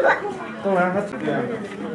当然他这样。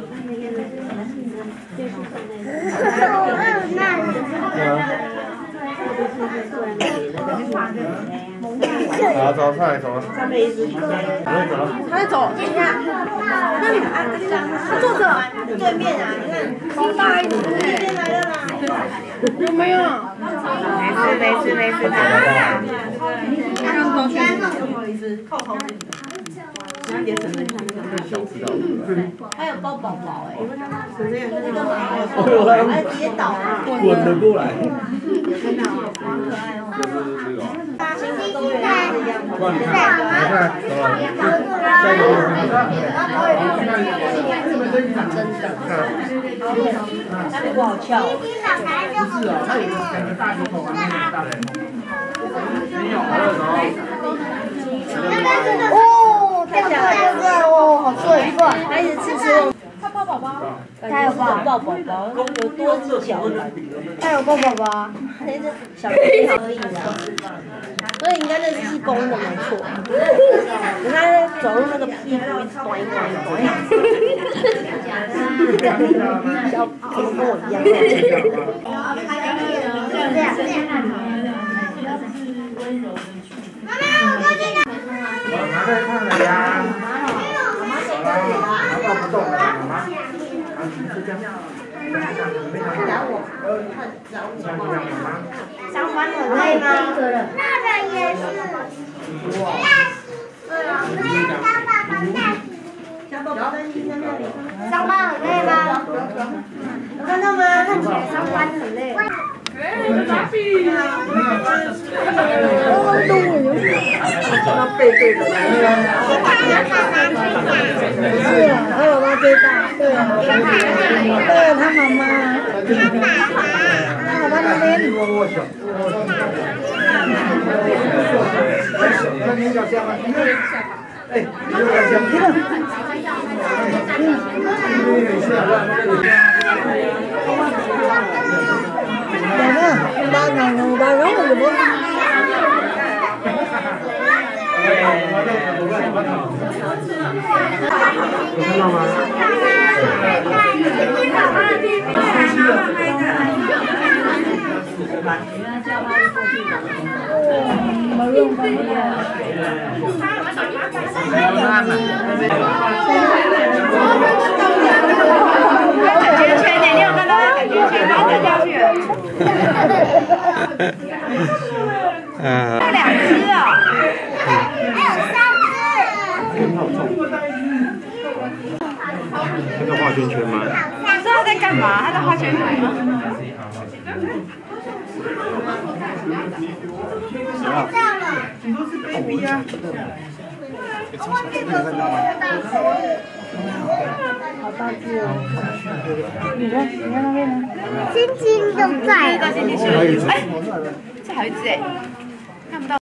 好，走，上来走了。他在走，你看，那你他坐着对面啊，你看，好大一只，这边来了啦。有没有？没事，刚刚都去有一只靠头顶的。也整得像那个小知道还有抱宝宝哎，那个还直接倒滚了过来。 有看到好可爱哦。 就是这个。 亲子公园是一样的。 你看，走了。下一个。 那个不好跳。 不是哦，它有两个大球头，那个大人头。没有，还有什么？ 看起来哦，好帅！他一直吃。他抱宝宝，他有抱宝宝，有多只脚。他有抱宝宝，那只小屁孩而已啦。所以应该那是公的没错。你看他走路那个屁股一直端。小怎么跟我一样？ 妈妈在看了呀。妈妈不动了，妈妈。就这样。 找我，上班很累吗？那个也是。上班很累吗？有看到吗？看起来上班很累。他背对着来了。是啊，他妈妈最大，对啊，对他妈妈。他妈妈那边。 哎，有点像。 打扰我不？ 有看到吗？ 没用吧？感觉圈点，你有看到他感觉圈，然后再下去。那2只哦，还有3只。 那个画圈圈吗？ 你知道他在干嘛？他在画圈圈吗？ 你都是 baby 啊。 好大只哦！你看那边呢？晶晶都在。哎，这还有一只哎，看不到。